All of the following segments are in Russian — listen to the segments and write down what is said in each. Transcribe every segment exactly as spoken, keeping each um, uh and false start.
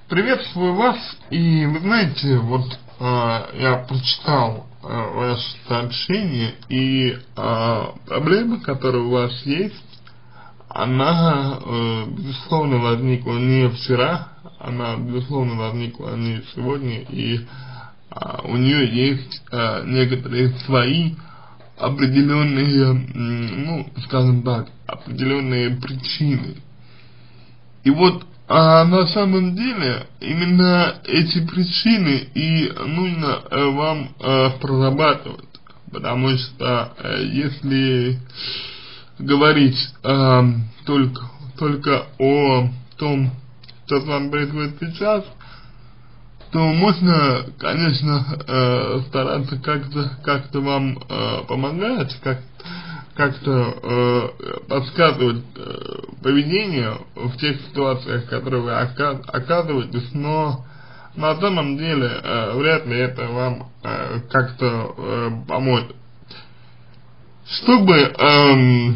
Приветствую вас, и вы знаете, вот э, я прочитал э, ваше сообщение, и э, проблема, которая у вас есть, она, э, безусловно, возникла не вчера, она, безусловно, возникла не сегодня, и э, у нее есть э, некоторые свои определенные, ну, скажем так, определенные причины. И вот а на самом деле именно эти причины и нужно э, вам э, прорабатывать, потому что э, если говорить э, только, только о том, что с вами происходит сейчас, то можно, конечно, э, стараться как-то как-то вам э, помогать, как как-то э, подсказывать э, поведение в тех ситуациях, в которых вы оказываетесь, но на самом деле э, вряд ли это вам э, как-то э, поможет. Чтобы э,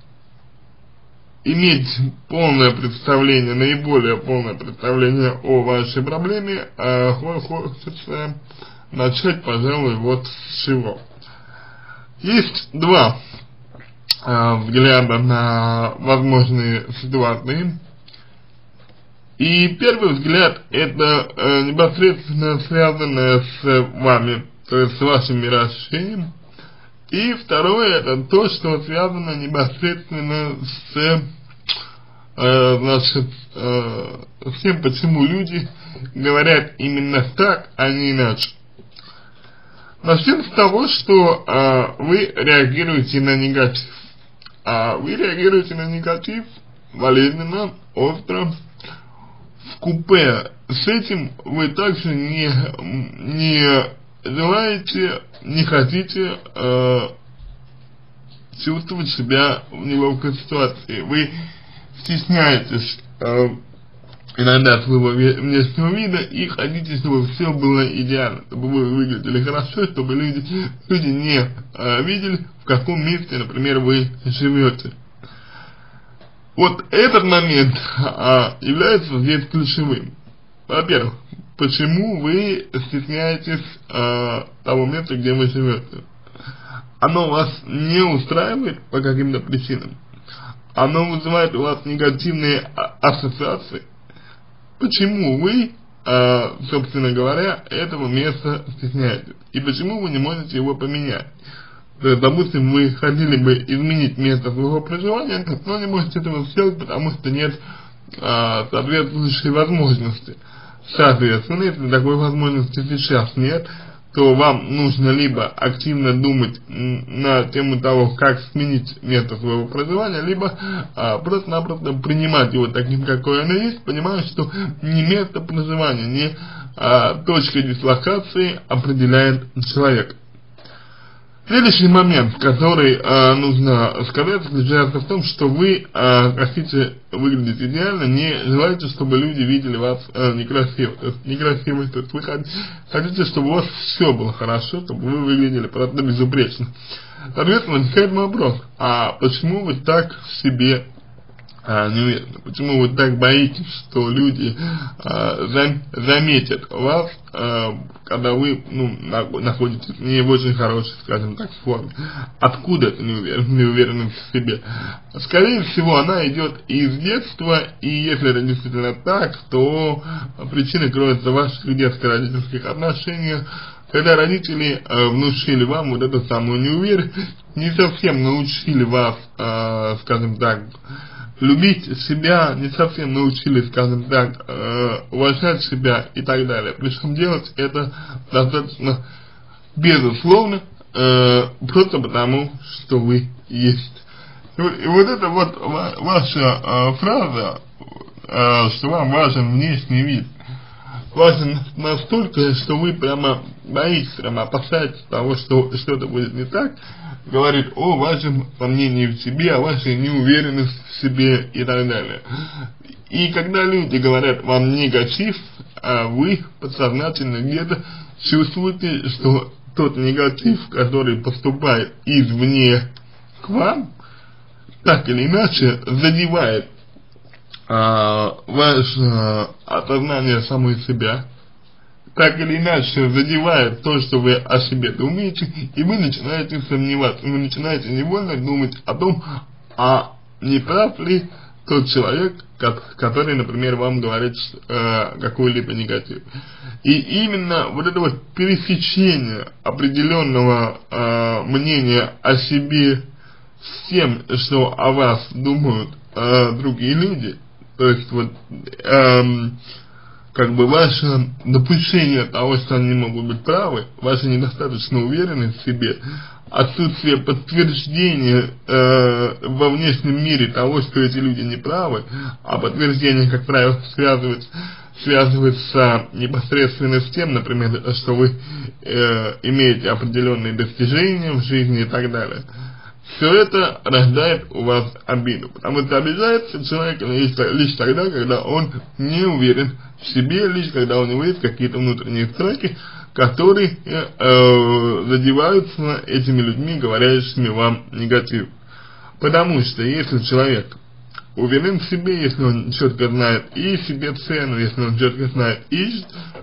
иметь полное представление, наиболее полное представление о вашей проблеме, э, хочется начать, пожалуй, вот с чего. Есть два взгляда на возможные ситуации. И первый взгляд это э, непосредственно связанное с вами, то есть с вашим мироощущением. И второе это то, что связано непосредственно с, э, значит, э, с тем, почему люди говорят именно так, а не иначе. Начнем с того, что э, вы реагируете на негатив. А вы реагируете на негатив болезненно, остро, вкупе. С этим вы также не, не желаете, не хотите э, чувствовать себя в неловкой ситуации. Вы стесняетесь э, иногда своего внешнего вида и хотите, чтобы все было идеально, чтобы вы выглядели хорошо, чтобы люди, люди не э, видели, в каком месте, например, вы живете. Вот этот момент э, является здесь ключевым. Во-первых, почему вы стесняетесь э, того места, где вы живете? Оно вас не устраивает по каким-то причинам? Оно вызывает у вас негативные ассоциации? Почему вы, э, собственно говоря, этого места стесняетесь? И почему вы не можете его поменять? То есть, допустим, вы хотели бы изменить место своего проживания, но не можете этого сделать, потому что нет э, соответствующей возможности. Соответственно, если такой возможности сейчас нет, то вам нужно либо активно думать на тему того, как сменить место своего проживания, либо а, просто-напросто принимать его таким, какое оно есть, понимая, что не место проживания, не а, точка дислокации определяет человека. Следующий момент, который э, нужно сказать, заключается в том, что вы э, хотите выглядеть идеально, не желаете, чтобы люди видели вас э, некрасиво, то есть некрасиво, то есть вы хотите, чтобы у вас все было хорошо, чтобы вы выглядели просто безупречно. Соответственно, возникает вопрос, а почему вы так в себе а, не уверены? Почему вы так боитесь, что люди а, зам, заметят вас, а, когда вы ну, находитесь не в очень хорошей, скажем так, форме? Откуда эта неуверенность в себе? Скорее всего, она идет из детства, и если это действительно так, то причина кроется в ваших детско-родительских отношениях, когда родители э, внушили вам вот эту самую неуверенность, не совсем научили вас, э, скажем так, любить себя, не совсем научили, скажем так, э, уважать себя и так далее. Причем делать это достаточно безусловно, э, просто потому, что вы есть. И, и вот это вот ваша э, фраза, э, что вам важен внешний вид, важен настолько, что вы прямо боитесь, прямо опасаетесь того, что что-то будет не так, говорит о вашем сомнении в себе, о вашей неуверенности в себе и так далее. И когда люди говорят вам негатив, а вы подсознательно где-то чувствуете, что тот негатив, который поступает извне к вам, так или иначе задевает а, ваше осознание самой себя так или иначе задевает то, что вы о себе думаете, и вы начинаете сомневаться, вы начинаете невольно думать о том, а не прав ли тот человек, который, например, вам говорит э, какой-либо негатив. И именно вот это вот пересечение определенного э, мнения о себе с тем, что о вас думают э, другие люди, то есть вот эм, как бы ваше допущение того, что они могут быть правы, ваша недостаточная уверенность в себе, отсутствие подтверждения э, во внешнем мире того, что эти люди не правы, а подтверждение, как правило, связывается, связывается непосредственно с тем, например, что вы э, имеете определенные достижения в жизни и так далее. Все это рождает у вас обиду, потому что обижается человек лишь, лишь тогда, когда он не уверен в себе, лишь когда у него есть какие-то внутренние страхи, которые э, задеваются этими людьми, говорящими вам негатив. Потому что если человек уверен в себе, если он четко знает и себе цену, если он четко знает и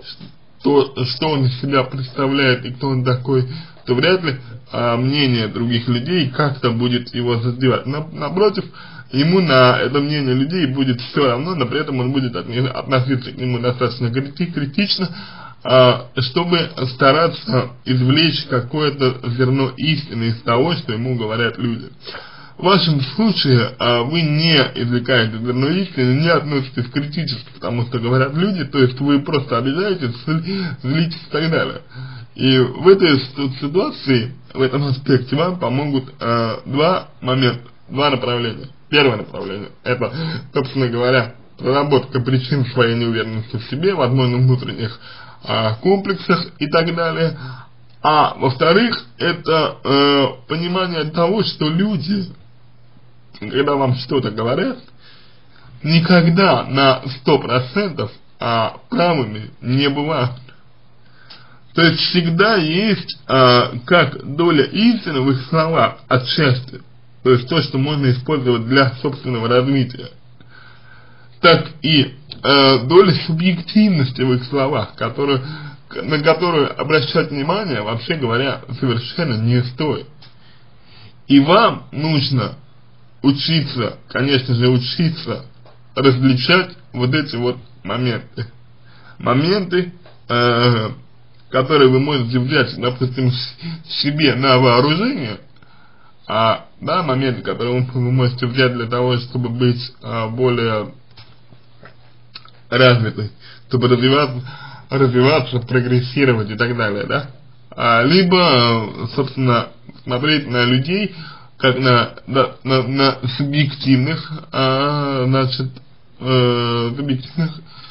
то, что он из себя представляет и кто он такой, то вряд ли а, мнение других людей как-то будет его задевать. Напротив, ему на это мнение людей будет все равно, но при этом он будет относиться к нему достаточно критично, а, чтобы стараться извлечь какое-то зерно истины из того, что ему говорят люди. В вашем случае а, вы не извлекаете зерно истины, не относитесь критически к тому, что говорят люди, то есть вы просто обижаетесь, злитесь и так далее. И в этой ситуации, в этом аспекте вам помогут э, два момента, два направления. Первое направление – это, собственно говоря, проработка причин своей неуверенности в себе, возможно, внутренних э, комплексах и так далее. А во-вторых, это э, понимание того, что люди, когда вам что-то говорят, никогда на сто процентов а, правыми не бывают. То есть всегда есть а, как доля истины в их словах отчасти, то есть то, что можно использовать для собственного развития, так и а, доля субъективности в их словах, которую, на которую обращать внимание, вообще говоря, совершенно не стоит. И вам нужно учиться, конечно же, учиться различать вот эти вот моменты. Моменты, э, которые вы можете взять, допустим, себе на вооружение, а, да, моменты, которые вы, вы можете взять для того, чтобы быть а, более развитой, чтобы развиваться, развиваться, прогрессировать и так далее, да, а, либо, собственно, смотреть на людей, как на, на, на, на субъективных, а, значит, э, субъективных,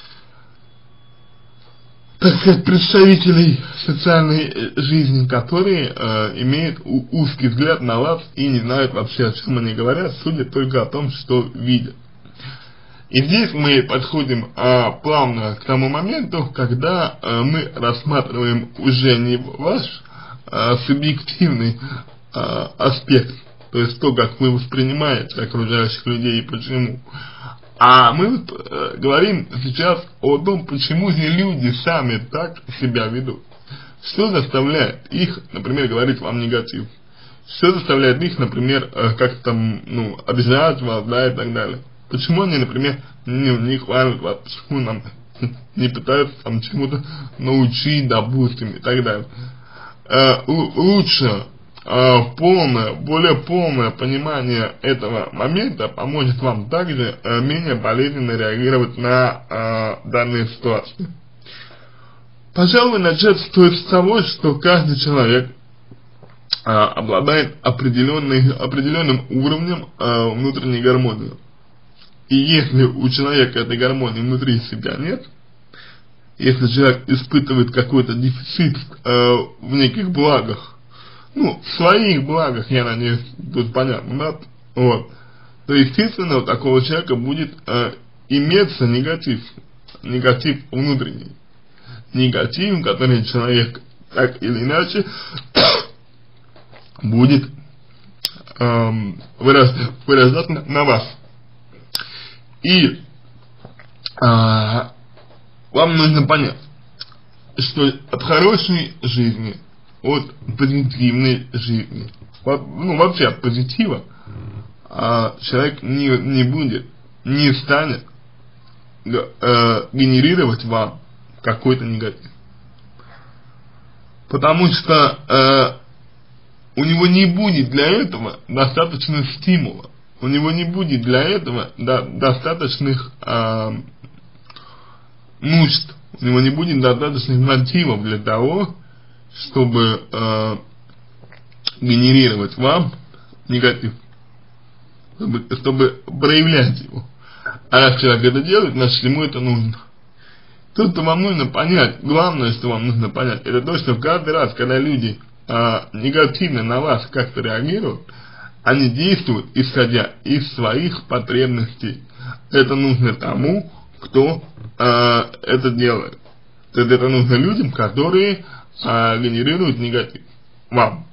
так сказать, представителей социальной жизни, которые э, имеют у, узкий взгляд на вас и не знают вообще, о чем они говорят, судят только о том, что видят. И здесь мы подходим э, плавно к тому моменту, когда э, мы рассматриваем уже не ваш э, субъективный э, аспект, то есть то, как вы воспринимаете окружающих людей и почему. А мы э, говорим сейчас о том, почему же люди сами так себя ведут. Что заставляет их, например, говорить вам негатив? Что заставляет их, например, э, как-то, ну, обижать вас, да, и так далее? Почему они, например, не, не хвалят вас, почему нам не пытаются там чему-то научить, допустим, и так далее? Э, лучше полное, более полное понимание этого момента поможет вам также э, менее болезненно реагировать на э, данные ситуации. Пожалуй, начать стоит с того, что каждый человек э, обладает определенный, определенным уровнем э, внутренней гармонии. И если у человека этой гармонии внутри себя нет, если человек испытывает какой-то дефицит э, в неких благах, ну, в своих благах, я надеюсь, тут понятно, да, вот, то, естественно, у такого человека будет э, иметься негатив, негатив внутренний, негатив, который человек так или иначе будет э, выраж, выражать на, на вас. И а, вам нужно понять, что от хорошей жизни, от позитивной жизни, ну вообще от позитива, а, человек не, не будет, не станет э, генерировать вам какой-то негатив. Потому что э, у него не будет для этого достаточно стимула, у него не будет для этого до, достаточных э, нужд, у него не будет достаточных мотивов для того, чтобы э, генерировать вам негатив, чтобы, чтобы проявлять его. А раз человек это делает, значит ему это нужно. Тут -то вам нужно понять, главное, что вам нужно понять, это то, что каждый раз, когда люди а, негативно на вас как-то реагируют, они действуют, исходя из своих потребностей. Это нужно тому, кто а, это делает. То есть это нужно людям, которые а, генерируют негатив вам.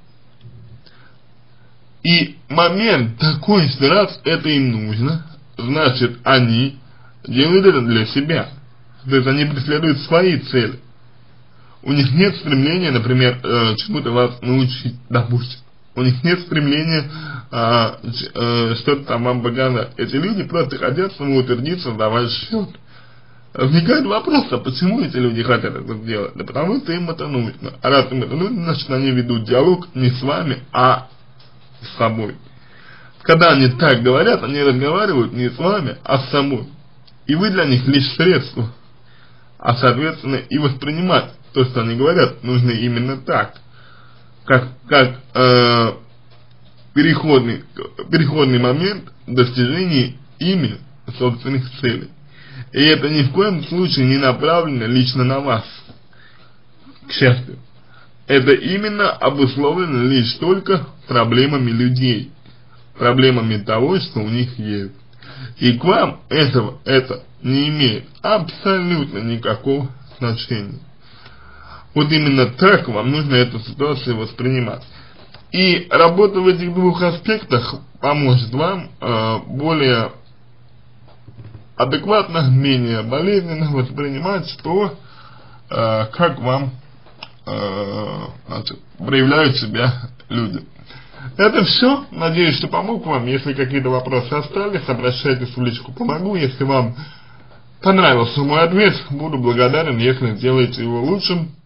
И момент такой, что раз это им нужно, значит они делают это для себя. То есть они преследуют свои цели. У них нет стремления, например, э, чему-то вас научить, допустим. У них нет стремления э, э, что-то там вам показать. Эти люди просто хотят самоутвердиться, давать счет. Возникает вопрос, а почему эти люди хотят это сделать? Да потому что им это нужно. А раз им это нужно, значит они ведут диалог не с вами, а с собой. Когда они так говорят, они разговаривают не с вами, а с собой. И вы для них лишь средство. А соответственно и воспринимать то, что они говорят, нужно именно так, как, как э, переходный, переходный момент достижения ими собственных целей. И это ни в коем случае не направлено лично на вас, к счастью. Это именно обусловлено лишь только проблемами людей, проблемами того, что у них есть. И к вам этого, это не имеет абсолютно никакого значения. Вот именно так вам нужно эту ситуацию воспринимать. И работа в этих двух аспектах поможет вам э, более адекватно, менее болезненно воспринимать то, э, как вам э, значит, проявляют себя люди. Это все. Надеюсь, что помог вам. Если какие-то вопросы остались, обращайтесь в личку «Помогу». Если вам понравился мой ответ, буду благодарен, если сделаете его лучшим.